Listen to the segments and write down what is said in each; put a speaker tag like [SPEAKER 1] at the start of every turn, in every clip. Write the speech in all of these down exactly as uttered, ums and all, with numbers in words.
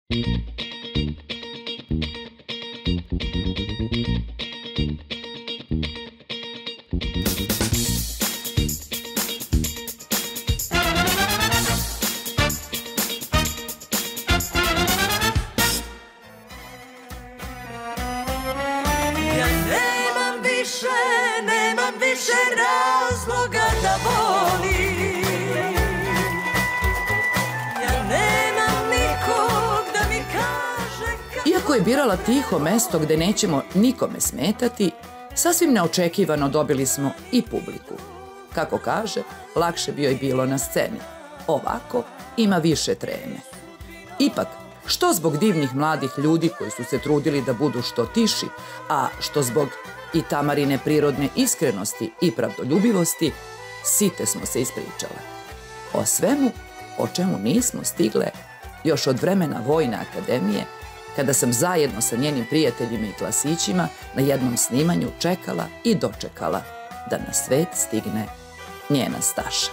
[SPEAKER 1] Iako je birala tiho mesto gde nećemo nikome smetati, sasvim neočekivano dobili smo i publiku. Kako kaže, lakše bi joj bilo na sceni. Ovako ima više treme. Ipak, što zbog divnih mladih ljudi koji su se trudili da budu što tiši, a što zbog i Tamarine prirodne iskrenosti i pravdoljubivosti, site smo se ispričale. O svemu o čemu nismo stigle još od vremena Vojne akademije, kada sam zajedno sa njenim prijateljima i klasićima na jednom snimanju čekala i dočekala da na svet stigne njena Staša.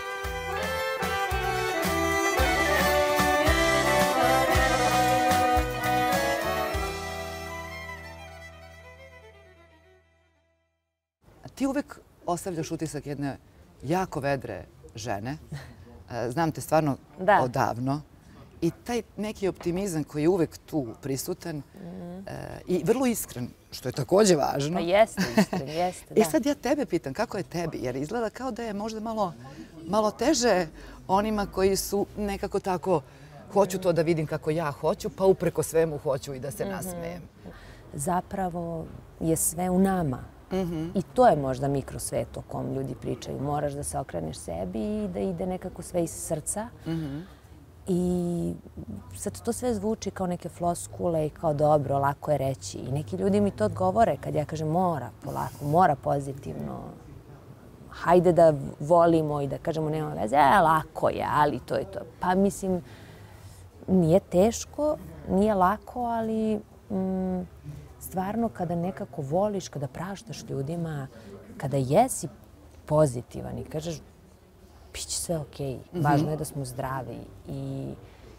[SPEAKER 2] Ti uvek ostavljaš utisak jedne jako vedre žene. Znam te stvarno odavno. I taj neki optimizam koji je uvek tu prisutan i vrlo iskren, što je takođe važno.
[SPEAKER 3] Pa jeste iskren, jeste, da.
[SPEAKER 2] I sad ja tebe pitam, kako je tebi? Jer izgleda kao da je možda malo teže onima koji su nekako tako, hoću to da vidim kako ja hoću, pa upreko svemu hoću i da se nasmejem.
[SPEAKER 3] Zapravo je sve u nama. I to je možda mikrosvet o kom ljudi pričaju. Moraš da se okreneš sebi i da ide nekako sve iz srca. I sad to sve zvuči kao neke floskule i kao dobro, lako je reći. I neki ljudi mi to odgovore kad ja kažem mora polako, mora pozitivno. Hajde da volimo i da kažemo nema veze. E, lako je, ali to je to. Pa mislim, nije teško, nije lako, ali stvarno kada nekako voliš, kada praštaš ljudima, kada jesi pozitivan i kažeš biće sve okej, važno je da smo zdravi i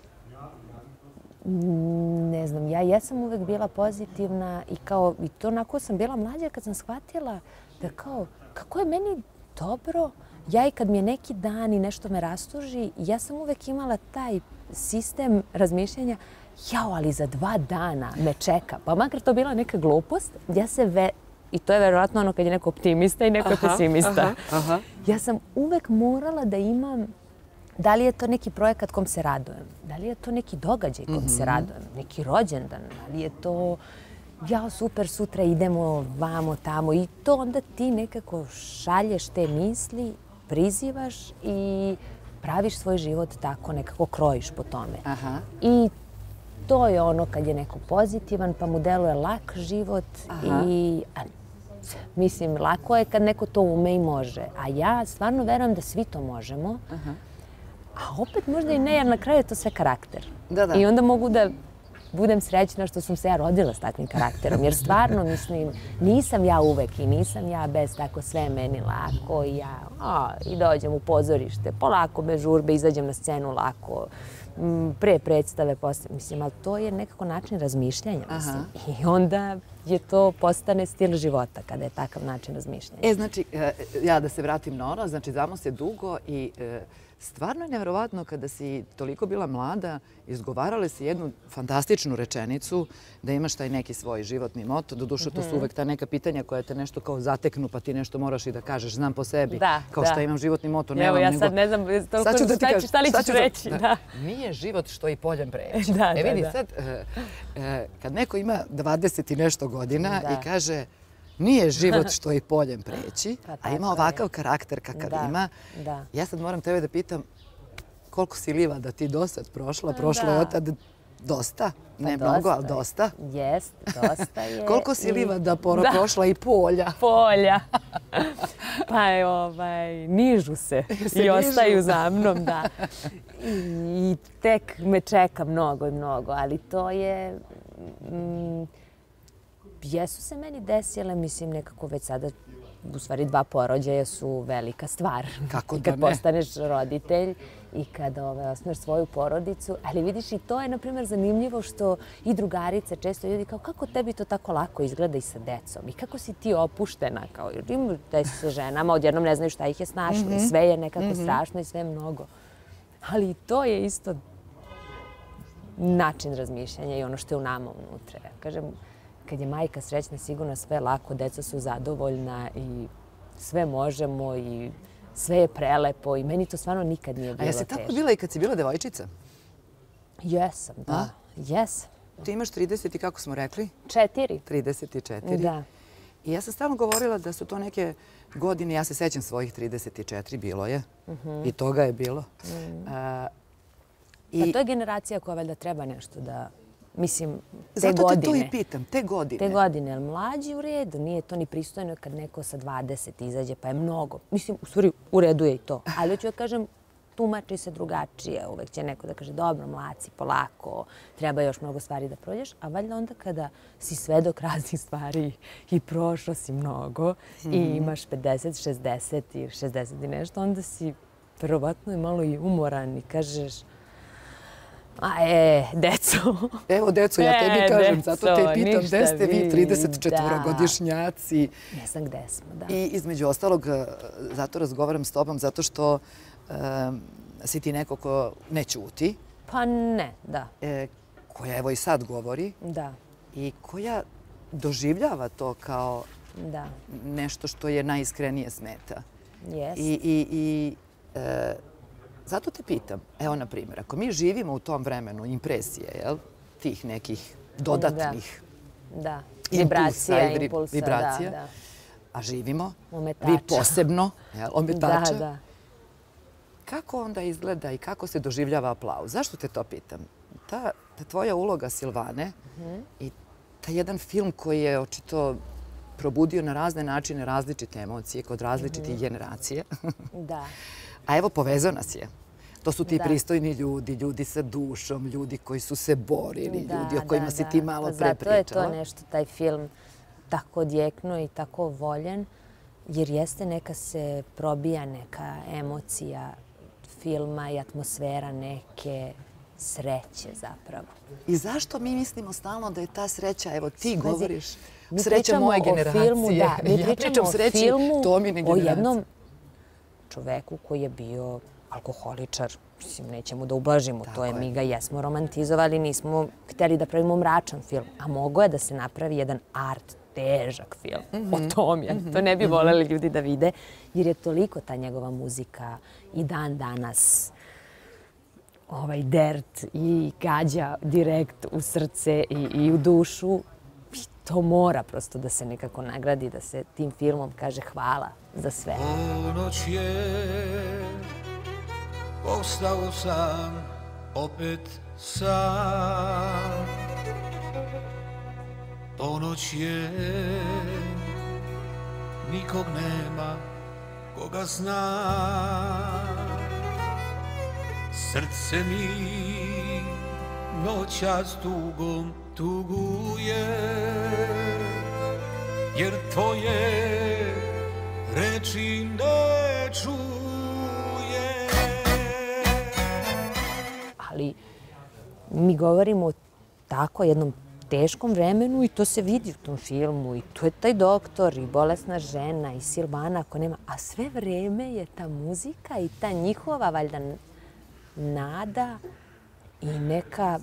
[SPEAKER 3] ne znam, ja jesam uvek bila pozitivna i kao, i to onako sam bila mlađa kad sam shvatila da kao, kako je meni dobro, ja i kad mi je neki dan i nešto me rastuži, ja sam uvek imala taj sistem razmišljanja, jao, ali za dva dana me čeka, pa makar to bila neka glupost, ja se ve... I to je verovatno ono kad je neko optimista i neko je pesimista. Ja sam uvek morala da imam, da li je to neki projekat kom se radujem, da li je to neki događaj kom se radujem, neki rođendan, da li je to, jao super, sutra idemo vamo, tamo i to onda ti nekako šalješ te misli, prizivaš i praviš svoj život tako, nekako krojiš po tome. I to je ono kad je neko pozitivan, pa mu deluje lak život i mislim, lako je kad neko to ume i može. A ja stvarno verujem da svi to možemo. A opet možda i ne, jer na kraju je to sve karakter. I onda mogu da budem srećna što sam se ja rodila s takvim karakterom. Jer stvarno, mislim, nisam ja uvek i nisam ja bez tako sve meni lako. I ja i dođem u pozorište, polako, bez žurbe, izađem na scenu lako. Pre predstave, posle, mislim, ali to je nekako način razmišljanja, mislim. I onda je to postane stil života kada je takav način razmišljanja.
[SPEAKER 2] E, znači, ja da se vratim na ono, znači, znamo se dugo i stvarno je nevjerovatno kada si toliko bila mlada, izgovarale si jednu fantastičnu rečenicu da imaš taj neki svoj životni moto. Doduše, to su uvek ta neka pitanja koja te nešto kao zateknu, pa ti nešto moraš i da kažeš, znam po sebi. Kao što imam životni moto, nemam nego...
[SPEAKER 3] Evo, ja sad ne znam šta li ćeš reći.
[SPEAKER 2] Nije život što i poljem preći. E vidi, sad, kad neko ima dvadeset i nešto godina i kaže nije život što i poljem preći, a ima ovakav karakter kakav ima. Ja sad moram tebe da pitam koliko si livada ti do sad prošla? Prošlo je od tad dosta? Ne mnogo, ali dosta?
[SPEAKER 3] Jest, dosta je.
[SPEAKER 2] Koliko si livada prošla i polja?
[SPEAKER 3] Polja. Pa je ovaj, nižu se i ostaju za mnom, da. I tek me čeka mnogo i mnogo, ali to je... Jesu se meni desile, mislim, nekako već sada u stvari dva porođaja su velika stvar.
[SPEAKER 2] Kako da
[SPEAKER 3] kad
[SPEAKER 2] ne?
[SPEAKER 3] postaneš roditelj i kad osnuješ svoju porodicu. Ali vidiš, i to je, na primjer, zanimljivo što i drugarice, često ljudi kao kako tebi to tako lako izgleda i sa decom i kako si ti opuštena. Kao, ima desi sa ženama, odjednom ne znaju šta ih je snašlo i sve je nekako strašno i sve je mnogo. Ali i to je isto način razmišljanja i ono što je u nama unutra. Ja kažem, kad je majka srećna, sigurno sve lako, deca su zadovoljna i sve možemo i sve je prelepo i meni to stvarno nikad nije bilo teško.
[SPEAKER 2] A jesi tako bila i kad si bila devojčica?
[SPEAKER 3] Jesam, da. Jesam.
[SPEAKER 2] Ti imaš trideset i kako smo rekli?
[SPEAKER 3] Četiri.
[SPEAKER 2] trideset četiri.
[SPEAKER 3] Da.
[SPEAKER 2] I ja sam stalno govorila da su to neke godine, ja se sećam svojih trideset četiri, bilo je. I toga je bilo.
[SPEAKER 3] Pa to je generacija koja valjda treba nešto da, mislim, te
[SPEAKER 2] godine. Zato te to
[SPEAKER 3] godine.
[SPEAKER 2] i pitam, te godine.
[SPEAKER 3] Te godine, ali mlađi u redu, nije to ni pristojno kad neko sa dvadeset izađe, pa je mnogo. Mislim, u stvari, u redu je i to. Ali hoću da kažem, tumači se drugačije. Uvek će neko da kaže, dobro, mlaci, polako, treba još mnogo stvari da prođeš. A valjda onda kada si svedok raznih stvari i prošao si mnogo i imaš pedeset, šezdeset i šezdeset i nešto, onda si verovatno i malo i umoran i kažeš, a e, deco.
[SPEAKER 2] Evo, deco, ja tebi kažem, zato te pitam, gde ste vi tridesetčetvorogodišnjaci?
[SPEAKER 3] Ne znam gde smo, da.
[SPEAKER 2] I između ostalog, zato razgovaram s tobom, zato što si ti neko ko ne ćuti.
[SPEAKER 3] Pa ne, da.
[SPEAKER 2] Koja evo i sad govori.
[SPEAKER 3] Da.
[SPEAKER 2] I koja doživljava to kao nešto što je najiskrenije smeta.
[SPEAKER 3] Jeste.
[SPEAKER 2] I zato te pitam, evo na primjer, ako mi živimo u tom vremenu impresije, tih nekih dodatnih
[SPEAKER 3] impulsa,
[SPEAKER 2] vibracija, a živimo, vi posebno, ometača, kako onda izgleda i kako se doživljava aplauz? Zašto te to pitam? Ta tvoja uloga Silvane i taj jedan film koji je očito probudio na razne načine različite emocije kod različitih generacija.
[SPEAKER 3] Da.
[SPEAKER 2] A evo, povezao nas je. To su ti pristojni ljudi, ljudi sa dušom, ljudi koji su se borili, ljudi o kojima si ti malo pre pričala.
[SPEAKER 3] Zato je to nešto, taj film, tako odjeknuo i tako voljen, jer jeste neka se probija neka emocija filma i atmosfera neke sreće zapravo.
[SPEAKER 2] I zašto mi mislimo stalno da je ta sreća, evo ti govoriš, sreća moje generacije.
[SPEAKER 3] Ja pričam o filmu, o jednom čoveku koji je bio alkoholičar. Mislim, nećemo da ublažimo to, je mi ga jesmo romantizovali, nismo htjeli da pravimo mračan film, a mogo je da se napravi jedan art, težak film o tome. To ne bi voljeli ljudi da vide, jer je toliko ta njegova muzika i dan danas ovaj dert i gađa direkt u srce i u dušu. I to mora prosto da se nekako nagradi, da se tim filmom kaže hvala za sve.
[SPEAKER 4] Ponoć je, ostao sam, opet sam. Ponoć je, nikog nema, koga zna. Srce mi noćas tugom tuguje, jer tvoje reči ne čuje.
[SPEAKER 3] Ali mi govorimo o tako jednom teškom vremenu i to se vidi u tom filmu. I tu je taj doktor i bolesna žena i Silvana ako nema. A sve vreme je ta muzika i ta njihova valjda nada i neka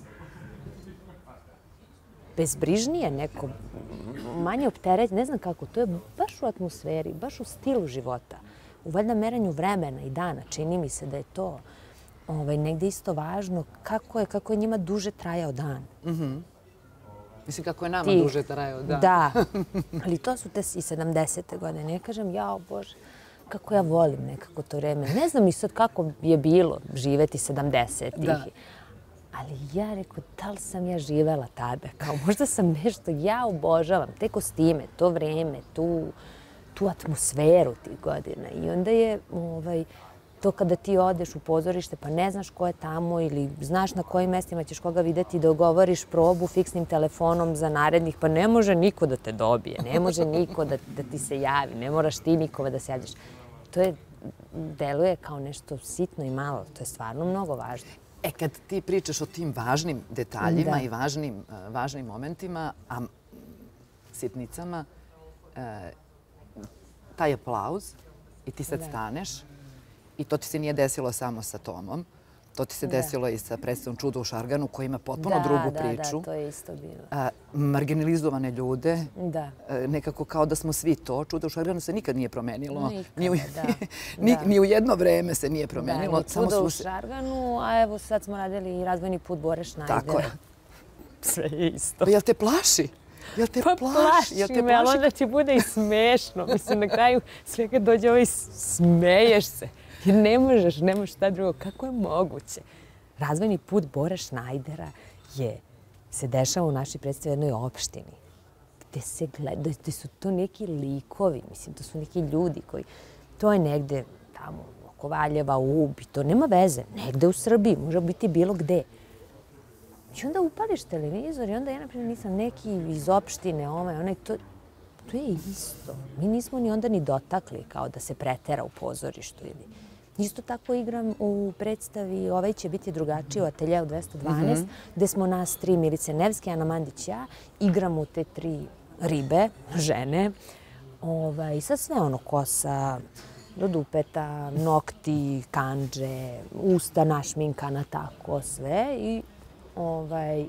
[SPEAKER 3] bezbrižnije, neko manje opterećenje, ne znam kako, to je baš u atmosferi, baš u stilu života. U valjda meranju vremena i dana, čini mi se da je to negdje isto važno kako je, kako je njima duže trajao dan.
[SPEAKER 2] Mislim, kako je nama duže trajao dan.
[SPEAKER 3] Da, ali to su te i sedamdesete godine. Ne kažem, jao Bože, kako ja volim nekako to vreme. Ne znam i sad kako je bilo živeti sedamdesetih. Ali ja rekao, da li sam ja živela tada? Kao možda sam nešto, ja obožavam te kostime, to vreme, tu atmosferu tih godina. I onda je to kada ti odeš u pozorište pa ne znaš ko je tamo ili znaš na kojim mestima ćeš koga videti, da ogovoriš probu fiksnim telefonom za narednih, pa ne može niko da te dobije, ne može niko da, da ti se javi, ne moraš ti nikome da se javljaš. To je, deluje kao nešto sitno i malo, to je stvarno mnogo važno.
[SPEAKER 2] E, kad ti pričaš o tim važnim detaljima da. i važnim, važnim momentima, a sitnicama, e, taj aplauz i ti sad da. staneš i to ti se nije desilo samo sa Tomom, to ti se da. desilo i sa predstavom Čudo u Šarganu koja ima potpuno
[SPEAKER 3] da,
[SPEAKER 2] drugu
[SPEAKER 3] da,
[SPEAKER 2] priču.
[SPEAKER 3] Da, to je isto bilo.
[SPEAKER 2] A, marginalizovane ljude,
[SPEAKER 3] da.
[SPEAKER 2] a, nekako kao da smo svi to. Čudo u Šarganu se nikad nije promenilo.
[SPEAKER 3] Nikada,
[SPEAKER 2] ni, u,
[SPEAKER 3] da.
[SPEAKER 2] ni,
[SPEAKER 3] da.
[SPEAKER 2] ni u jedno vreme se nije promenilo.
[SPEAKER 3] Da, Čudo samo u Šarganu, a evo sad smo radili i Razvojni put Bore Šnajdera.
[SPEAKER 2] Tako je.
[SPEAKER 3] Sve je isto.
[SPEAKER 2] Pa jel te plaši? Jel te
[SPEAKER 3] pa
[SPEAKER 2] plaši?
[SPEAKER 3] plaši
[SPEAKER 2] jel te
[SPEAKER 3] me, ali onda ti bude i smešno. Mislim, na kraju sve kad dođe ovaj smeješ se. Jer ne možeš, ne možeš šta drugo. Kako je moguće? Razvojni put Bore Šnajdera je, se dešava u našoj predstavi jednoj opštini. Gde se gleda, gde su to neki likovi, mislim, to su neki ljudi koji... To je negde tamo oko Valjeva, u Ubi, to nema veze. Negde u Srbiji, može biti bilo gde. I onda upališ televizor i onda ja, na primjer, nisam neki iz opštine, ovaj, onaj, to, to je isto. Mi nismo ni onda ni dotakli kao da se pretera u pozorištu. Ili. Isto tako igram u predstavi Ovaj će biti drugačiji u Ateljeu dvesta dvanaest, mm-hmm. gde smo nas tri, Milice Nevski, Ana Mandić, ja, igramo te tri ribe, žene. Ovaj, I sad sve ono, kosa, do dupeta, nokti, kandže, usta našminkana, tako sve. I ovaj,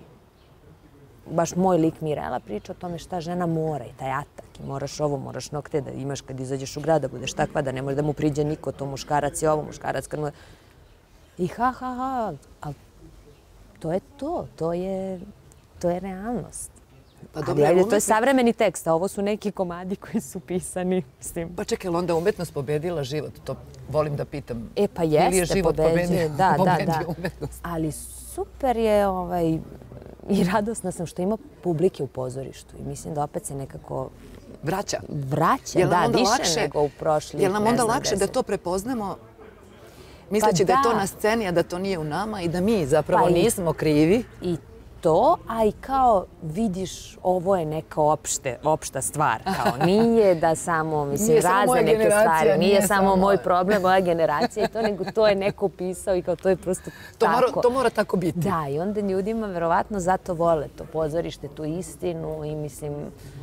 [SPEAKER 3] baš moj lik Mirela priča o tome šta žena mora i taj atak. I moraš ovo, moraš nokte da imaš kad izađeš u grad, da budeš takva, da ne može da mu priđe niko, to muškarac je ovo, muškarac kad mu... I ha, ha, ha, ali to je to, to je, to je realnost. Pa dobro, ali, to je savremeni tekst, a ovo su neki komadi koji su pisani s tim.
[SPEAKER 2] Pa čekaj, onda umetnost pobedila život, to volim da pitam.
[SPEAKER 3] E pa jeste,
[SPEAKER 2] je život
[SPEAKER 3] pobeđuje, da, da, da.
[SPEAKER 2] Umetnost?
[SPEAKER 3] Ali super je ovaj, i radosna sam što ima publike u pozorištu i mislim da opet se nekako
[SPEAKER 2] vraća.
[SPEAKER 3] Vraća, da, više lakše, nego u prošlih.
[SPEAKER 2] Je li nam onda lakše da to prepoznamo misleći pa da. da je to na sceni, a da to nije u nama i da mi zapravo pa nismo krivi?
[SPEAKER 3] I to, a i kao vidiš ovo je neka opšte, opšta stvar. Kao nije da samo, mislim, nije razne neke stvari. Nije, nije samo moj problem, moja generacija i to, nego to je neko pisao i kao to je prosto
[SPEAKER 2] to
[SPEAKER 3] tako.
[SPEAKER 2] Mora, to mora tako biti.
[SPEAKER 3] Da, i onda ljudima verovatno zato vole to pozorište, tu istinu i mislim,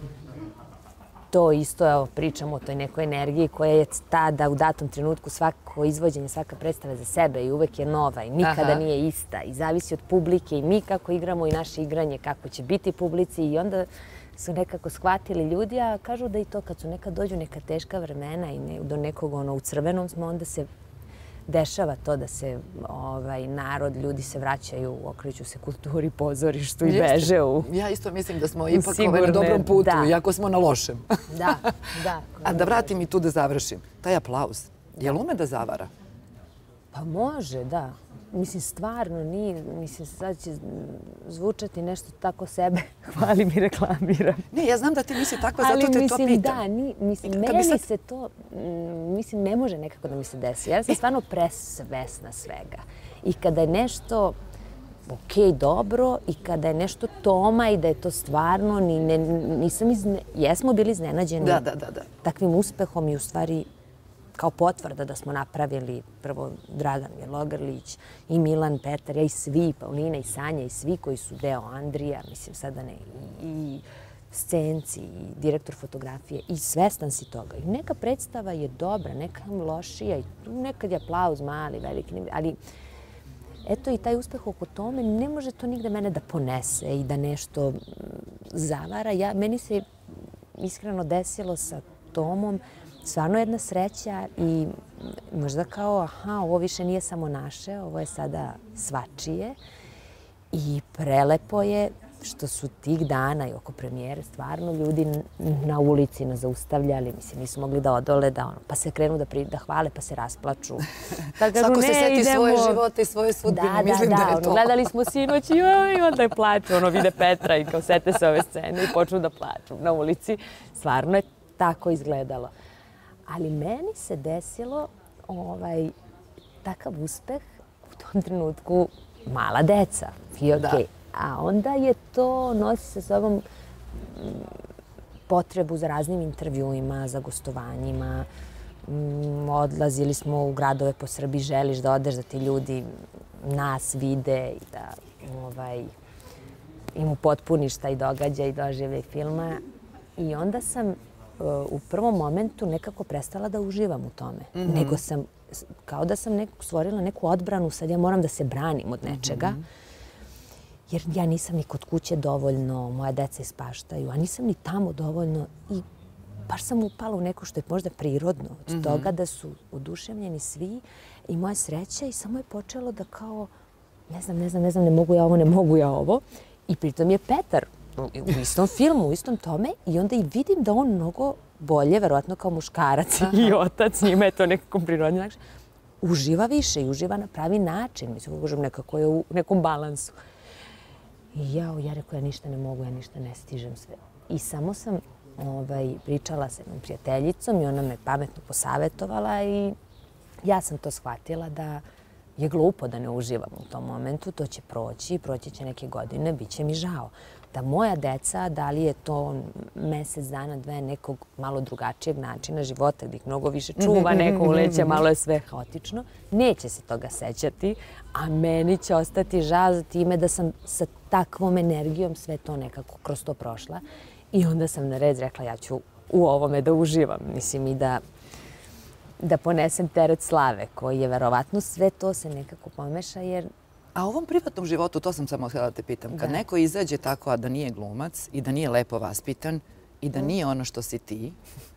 [SPEAKER 3] to isto, evo, pričamo o toj nekoj energiji koja je tada u datom trenutku svako izvođenje, svaka predstava za sebe i uvek je nova i nikada Aha. nije ista i zavisi od publike i mi kako igramo i naše igranje kako će biti publici i onda su nekako shvatili ljudi, a kažu da i to kad su nekad dođu neka teška vremena i ne, do nekog ono u crvenom smo, onda se dešava to da se ovaj, narod, ljudi se vraćaju, okreću se kulturi, pozorištu i Jeste. beže u
[SPEAKER 2] Ja isto mislim da smo ipak sigurne, ovaj na dobrom putu, da. iako smo na lošem.
[SPEAKER 3] Da, da.
[SPEAKER 2] A da vratim i tu da završim. Taj aplauz, je li ume da zavara?
[SPEAKER 3] Pa može, da. Mislim, stvarno nije, mislim, sad će zvučati nešto tako sebe, hvalim i reklamiram.
[SPEAKER 2] Ne, ja znam da ti nisi takva, zato
[SPEAKER 3] Ali,
[SPEAKER 2] te
[SPEAKER 3] mislim,
[SPEAKER 2] to pitam.
[SPEAKER 3] Da, ni, mislim, meni sad... se to, mislim, ne može nekako da mi se desi. Ja sam stvarno presvesna svega. I kada je nešto okej, dobro, i kada je nešto Toma i da je to stvarno, ni, ne, nisam izne, jesmo bili iznenađeni
[SPEAKER 2] da, da, da, da.
[SPEAKER 3] takvim uspehom i u stvari kao potvrda da smo napravili prvo Dragan Bjelogrlić i Milan Petar, ja i svi, Paulina i Sanja i svi koji su deo Andrija, mislim sada ne, i, i scenci, i direktor fotografije i svestan si toga. I neka predstava je dobra, neka je lošija i nekad je aplauz mali, veliki, ali eto i taj uspeh oko tome ne može to nigde mene da ponese i da nešto zavara. Ja, meni se iskreno desilo sa Tomom stvarno jedna sreća i možda kao, aha, ovo više nije samo naše, ovo je sada svačije. I prelepo je što su tih dana i oko premijere stvarno ljudi na ulici nas zaustavljali. Mislim, nisu mogli da odole, da ono, pa se krenu da, pri, da hvale, pa se rasplaču.
[SPEAKER 2] Da kažu, svako se seti idemo... svoje živote i svoje sudbine.
[SPEAKER 3] Da,
[SPEAKER 2] Mislim
[SPEAKER 3] da,
[SPEAKER 2] da, da
[SPEAKER 3] je
[SPEAKER 2] ono,
[SPEAKER 3] to. Gledali smo sinoć i onda je plaču. Ono, vide Petra i kao sete se ove scene i počnu da plaču na ulici. Stvarno je tako izgledalo. Ali meni se desilo ovaj, takav uspeh u tom trenutku mala deca. I okej. A onda je to, nosi sa sobom potrebu za raznim intervjuima, za gostovanjima. Odlazili smo u gradove po Srbiji, želiš da odeš, da ti ljudi nas vide i da ovaj, im upotpuniš taj događaj i doživljaj filma. I onda sam uh, u prvom momentu nekako prestala da uživam u tome. Mm-hmm. Nego sam, kao da sam neku, stvorila neku odbranu, sad ja moram da se branim od nečega. Mm-hmm. Jer ja nisam ni kod kuće dovoljno, moja deca ispaštaju, a nisam ni tamo dovoljno. I baš sam upala u neko što je možda prirodno od mm-hmm. toga da su oduševljeni svi i moja sreća i samo je počelo da kao, ne znam, ne znam, ne znam, ne mogu ja ovo, ne mogu ja ovo. I pritom je Petar u istom filmu, u istom tome i onda i vidim da on mnogo bolje, verovatno kao muškarac i otac, njima je to nekako prirodno način, uživa više i uživa na pravi način. Mislim, kažem, nekako je u nekom balansu. I jao, ja rekao, ja ništa ne mogu, ja ništa ne stižem sve. I samo sam ovaj, pričala sa jednom prijateljicom i ona me pametno posavetovala i ja sam to shvatila da je glupo da ne uživam u tom momentu, to će proći, proći će neke godine, bit će mi žao. Da moja deca, da li je to mjesec dana, dve, nekog malo drugačijeg načina života, gdje ih mnogo više čuva, neko uleće, malo je sve haotično, neće se toga sećati, a meni će ostati žao za time da sam sa takvom energijom sve to nekako kroz to prošla. I onda sam na red rekla, ja ću u ovome da uživam, mislim i da da ponesem teret slave, koji je verovatno sve to se nekako pomeša, jer...
[SPEAKER 2] A u ovom privatnom životu, to sam samo htjela da te pitam, kad neko izađe tako, a da nije glumac i da nije lepo vaspitan i da nije ono što si ti,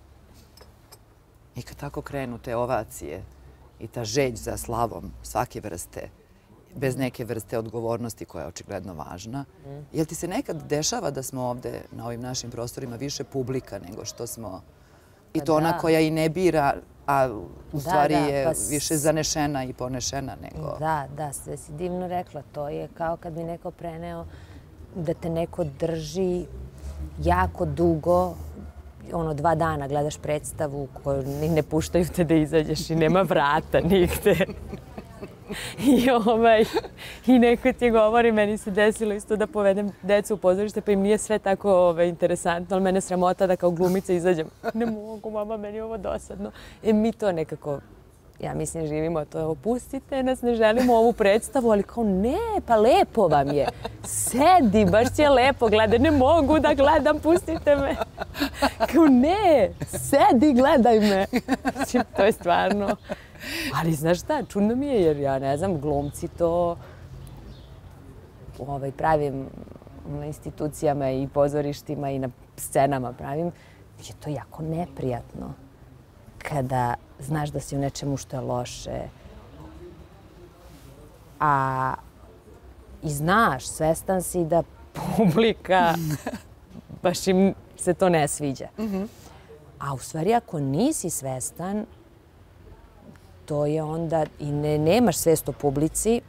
[SPEAKER 2] i kad tako krenu te ovacije i ta žeđ za slavom svake vrste, bez neke vrste odgovornosti koja je očigledno važna, jel ti se nekad dešava da smo ovde na ovim našim prostorima više publika nego što smo... I to ona koja i ne bira, a u stvari je više zanešena i ponešena nego...
[SPEAKER 3] Da, da, sve si divno rekla. To je kao kad bi neko preneo da te neko drži jako dugo, ono, dva dana gledaš predstavu koju ne puštaju te da izađeš i nema vrata nigde. I, ovaj, I neko ti govori, meni se desilo isto da povedem decu u pozorište, pa im nije sve tako ovaj, interesantno, ali mene sramota da kao glumica izađem. Ne mogu, mama, meni je ovo dosadno. E, mi to nekako, ja mislim, živimo to, opustite nas, ne želimo ovu predstavu, ali kao ne, pa lepo vam je. Sedi, baš ti je lepo gledaj, ne mogu da gledam, pustite me. Kao ne, sedi, gledaj me. To je stvarno... Ali znaš šta, čudno mi je jer ja ne znam, glumci to ovaj, pravim na institucijama i pozorištima i na scenama pravim. Je to jako neprijatno kada znaš da si u nečemu što je loše. A i znaš, svestan si da publika baš im se to ne sviđa. A u stvari ako nisi svestan, to je onda, i ne, nemaš svest o publici,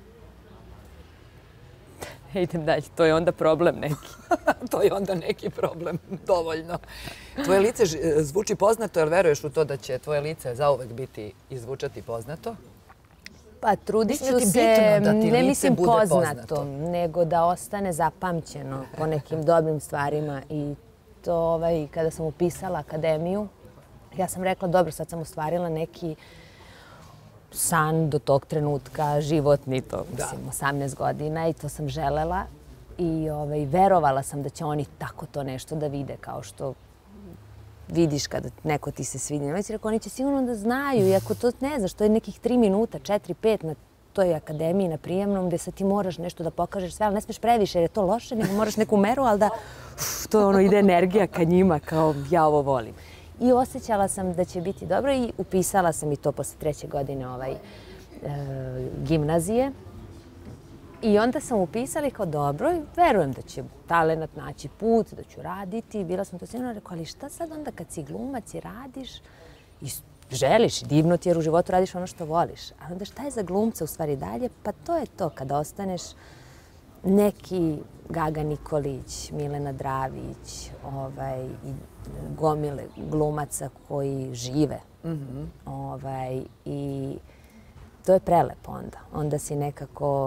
[SPEAKER 3] idem dalje, to je onda problem neki.
[SPEAKER 2] To je onda neki problem, dovoljno. Tvoje lice zvuči poznato, jer veruješ u to da će tvoje lice zauvek biti izvučati poznato?
[SPEAKER 3] Pa trudit ću se, ne mislim poznato, nego da ostane zapamćeno po nekim dobrim stvarima. I to ovaj, kada sam upisala akademiju, ja sam rekla, dobro, sad sam ostvarila neki san do tog trenutka, životni, to mislim, osamnaest godina i to sam želela i ovaj, verovala sam da će oni tako to nešto da vide kao što vidiš kada neko ti se sviđa. Nemoj si rekao, oni će sigurno da znaju i ako to ne znaš, to je nekih tri minuta, četiri, pet na toj akademiji, na prijemnom, gde sad ti moraš nešto da pokažeš sve, ali ne smeš previše jer je to loše, nego moraš neku meru, ali da uf, to ono, ide energija ka njima kao ja ovo volim. I osjećala sam da će biti dobro i upisala sam i to posle treće godine ovaj, e, gimnazije. I onda sam upisala kao dobro i verujem da će talenat naći put, da ću raditi. Bila sam to sigurno rekao, ali šta sad onda kad si glumac i radiš i želiš, divno ti jer u životu radiš ono što voliš. A onda šta je za glumca u stvari dalje? Pa to je to kada ostaneš neki Gaga Nikolić, Milena Dravić, ovaj, i gomile glumaca koji žive. Mm-hmm. ovaj, I to je prelepo onda. Onda si nekako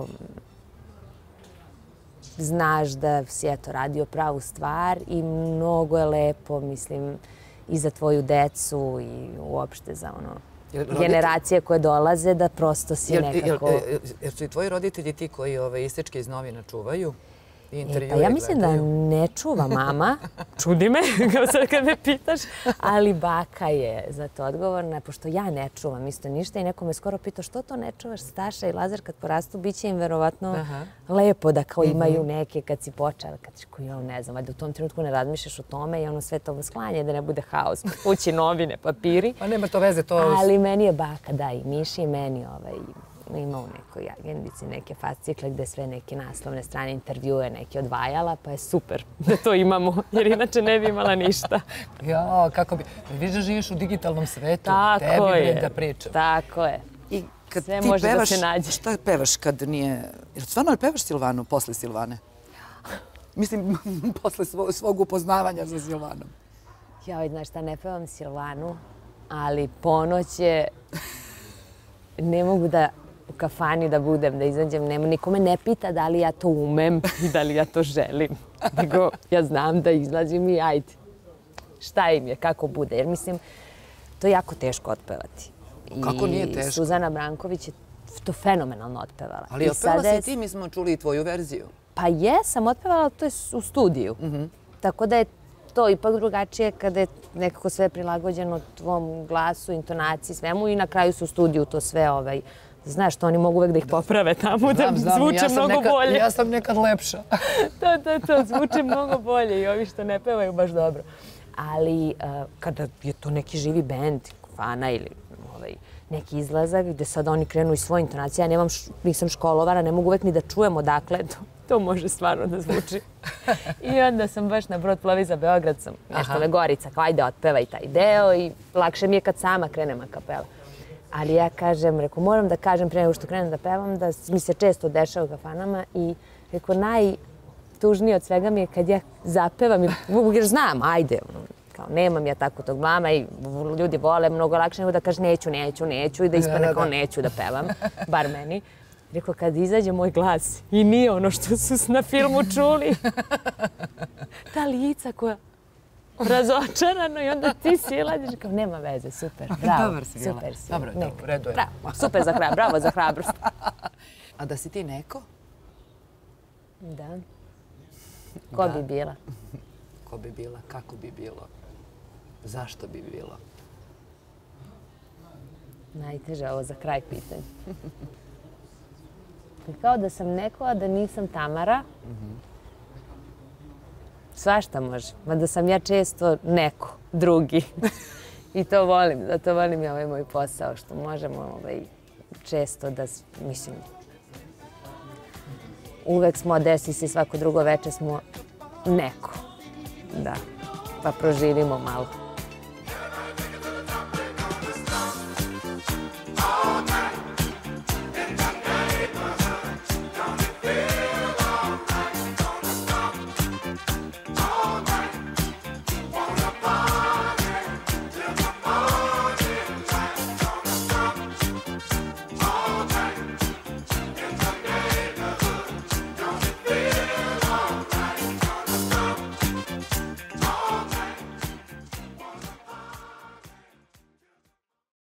[SPEAKER 3] znaš da si eto radio pravu stvar i mnogo je lepo, mislim, i za tvoju decu i uopšte za ono generacije koje dolaze da prosto si nekako...
[SPEAKER 2] Jer su i tvoji roditelji ti koji isečke iz novina čuvaju?
[SPEAKER 3] Pa ja mislim da ne čuva mama, čudi me kao sad kad me pitaš, ali baka je za to odgovorna, pošto ja ne čuvam isto ništa i neko me skoro pitao što to ne čuvaš, Staša i Lazar kad porastu, bit će im verovatno lepo da kao imaju neke kad si počela, kad ćeš ja ne znam, valjda u tom trenutku ne razmišljaš o tome i ono sve to sklanje da ne bude haos, kući, novine, papiri.
[SPEAKER 2] Pa nema to veze, to...
[SPEAKER 3] Ali meni je baka, da, i Miši i meni ovaj... ima u nekoj agendici neke fascikle gde sve neke naslovne strane intervjue neke odvajala, pa je super da to imamo, jer inače ne bi imala ništa.
[SPEAKER 2] Ja, kako bi... Vidiš da živiš u digitalnom svetu, tebi je da pričam.
[SPEAKER 3] Tako je. I sve može da se nađe.
[SPEAKER 2] Šta pevaš kad nije... Jer stvarno li pevaš Silvanu posle Silvane? Mislim, posle svog upoznavanja za Silvanom.
[SPEAKER 3] Ja, znaš šta, ne pevam Silvanu, ali ponoć je... Ne mogu da u kafani da budem, da izađem, nema, niko me ne pita da li ja to umem i da li ja to želim. Nego ja znam da izlazim i ajde. Šta im je, kako bude. Jer mislim, to je jako teško otpevati.
[SPEAKER 2] Kako nije teško?
[SPEAKER 3] I Suzana Branković je to fenomenalno otpevala.
[SPEAKER 2] Ali otpevala si ti, mi smo čuli i tvoju verziju.
[SPEAKER 3] Pa jesam otpevala, ali to je u studiju. Tako da je to ipak drugačije kada je nekako sve prilagođeno tvom glasu, intonaciji, svemu i na kraju su u studiju to sve ovaj... Znaš, to oni mogu uvek da ih poprave tamo, da zvuče mnogo bolje.
[SPEAKER 2] Ja sam nekad lepša.
[SPEAKER 3] To, to, to, zvuče mnogo bolje i ovi što ne pevaju baš dobro. Ali kada je to neki živi bend, fana ili neki izlazak gde sad oni krenu iz svoje intonacije, ja nisam školovana, ne mogu uvek ni da čujem odakle, to može stvarno da zvuči. I onda sam baš na brod plovi za Beograd, sam nešto Legorica, kao ajde otpevaj taj deo i lakše mi je kad sama krenem a kapela. Ali ja kažem, reko, moram da kažem prije nego što krenem da pevam, da mi se često dešava u kafanama i reko, najtužnije od svega mi je kad ja zapevam, jer znam, ajde, kao nemam ja tako tog blama i ljudi vole mnogo lakše nego da kažem neću, neću, neću i da ispane kao neću da pevam, bar meni. Reko, kad izađe moj glas i nije ono što su na filmu čuli, ta lica koja razočarano i onda ti silaziš kao nema veze, super, bravo.
[SPEAKER 2] Dobar si bila.
[SPEAKER 3] Super si.
[SPEAKER 2] Dobro, dobro, redu je.
[SPEAKER 3] Bravo, super za hrabrost, bravo za hrabrost.
[SPEAKER 2] A da si ti neko?
[SPEAKER 3] Da. Ko bi bila?
[SPEAKER 2] Ko bi bila, kako bi bilo, zašto bi bilo?
[SPEAKER 3] Najteže ovo za kraj pitanja. Kao da sam neko, a da nisam Tamara. Svašta može. Mada sam ja često neko, drugi. I to volim. Zato volim ja ovaj moj posao, što možemo često da, mislim, uvek smo, desi se svako drugo veče smo neko. Da. Pa proživimo malo.